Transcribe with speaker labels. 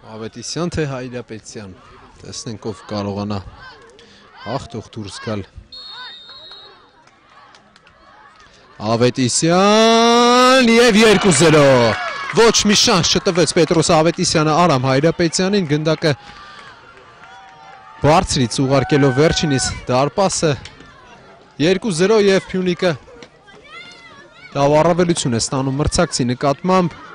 Speaker 1: Avetisyan թե Հայրապետյան, տեսնենք ով կարողանա հաղթող դուրս գալ։ Avetisyan և 2-0, ոչ մի շանս չտվեց Պետրոս Ավետիսյանը Արամ Հայրապետյանին, գնդակը բարձրից ուղարկելով վերջինիս դարպասը 2-0 և Pyunikը լավ առավելություն է ստանում մրցակցի նկատմամբ։